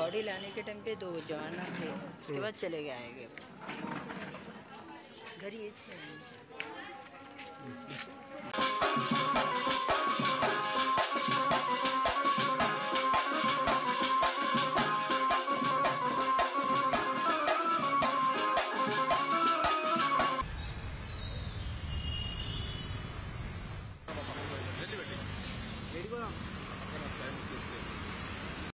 body लाने के time पे 2 जवान थे, उसके बाद चले गए आएंगे घर ये